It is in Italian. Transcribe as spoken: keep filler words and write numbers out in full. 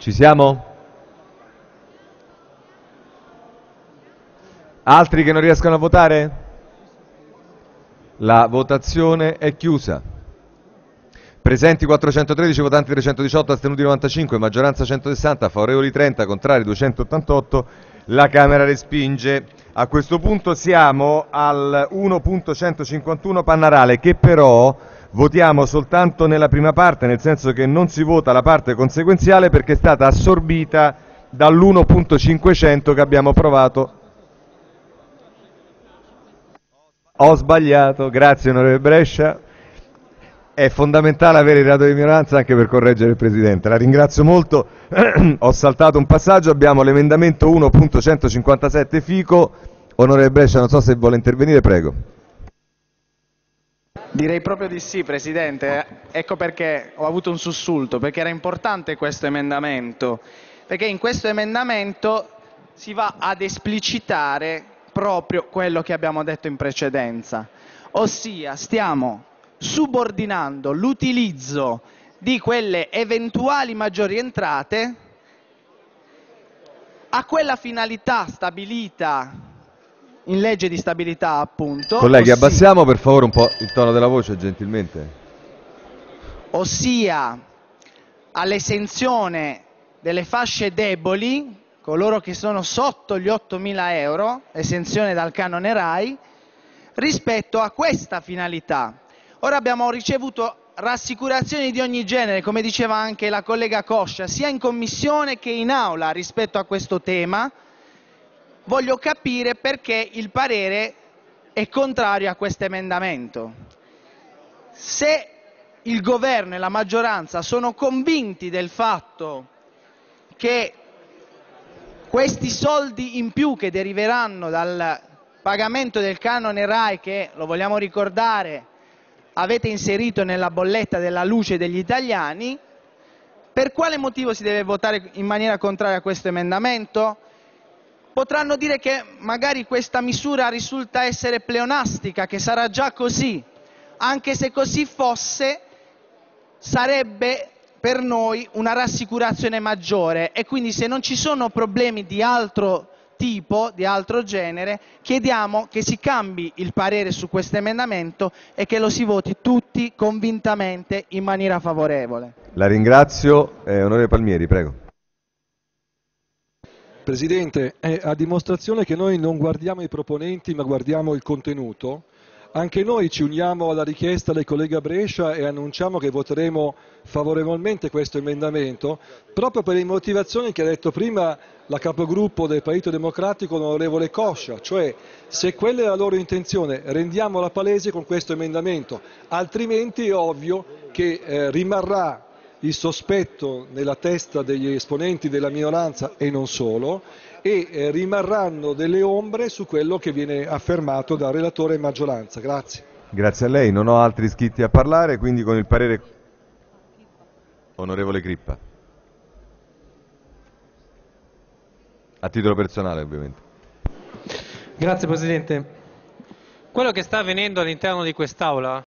Ci siamo? Altri che non riescono a votare? La votazione è chiusa. Presenti quattrocentotredici, votanti trecentodiciotto, astenuti novantacinque, maggioranza centosessanta, favorevoli trenta, contrari duecentottantotto. La Camera respinge. A questo punto siamo al uno punto centocinquantuno Pannarale, che però votiamo soltanto nella prima parte, nel senso che non si vota la parte conseguenziale perché è stata assorbita dall'uno punto cinquecento che abbiamo approvato. Ho sbagliato, grazie onorevole Brescia. È fondamentale avere il reato di minoranza anche per correggere il Presidente. La ringrazio molto. Ho saltato un passaggio, abbiamo l'emendamento uno punto centocinquantasette Fico. Onorevole Brescia, non so se vuole intervenire, prego. Direi proprio di sì, Presidente. Ecco perché ho avuto un sussulto, perché era importante questo emendamento, perché in questo emendamento si va ad esplicitare proprio quello che abbiamo detto in precedenza, ossia stiamo subordinando l'utilizzo di quelle eventuali maggiori entrate a quella finalità stabilita in legge di stabilità, appunto. Colleghi, ossia, abbassiamo per favore un po' il tono della voce, gentilmente. ossia all'esenzione delle fasce deboli, coloro che sono sotto gli ottomila euro, esenzione dal canone RAI, rispetto a questa finalità. Ora abbiamo ricevuto rassicurazioni di ogni genere, come diceva anche la collega Coscia, sia in commissione che in aula rispetto a questo tema. Voglio capire perché il parere è contrario a questo emendamento. Se il governo e la maggioranza sono convinti del fatto che questi soldi in più che deriveranno dal pagamento del canone RAI, che, lo vogliamo ricordare, avete inserito nella bolletta della luce degli italiani, per quale motivo si deve votare in maniera contraria a questo emendamento? Potranno dire che magari questa misura risulta essere pleonastica, che sarà già così. Anche se così fosse, sarebbe per noi una rassicurazione maggiore, e quindi se non ci sono problemi di altro tipo, di altro genere, chiediamo che si cambi il parere su questo emendamento e che lo si voti tutti convintamente in maniera favorevole. La ringrazio. Eh, onorevole Palmieri, prego. Presidente, è a dimostrazione che noi non guardiamo i proponenti ma guardiamo il contenuto. Anche noi ci uniamo alla richiesta del collega Brescia e annunciamo che voteremo favorevolmente questo emendamento, proprio per le motivazioni che ha detto prima la capogruppo del Partito Democratico, l'onorevole Coscia, cioè se quella è la loro intenzione rendiamola palese con questo emendamento, altrimenti è ovvio che eh, rimarrà il sospetto nella testa degli esponenti della minoranza e non solo, e eh, rimarranno delle ombre su quello che viene affermato da relatore e maggioranza. Grazie. Grazie a lei, non ho altri iscritti a parlare, quindi con il parere... Onorevole Crippa. A titolo personale, ovviamente. Grazie Presidente. Quello che sta avvenendo all'interno di quest'Aula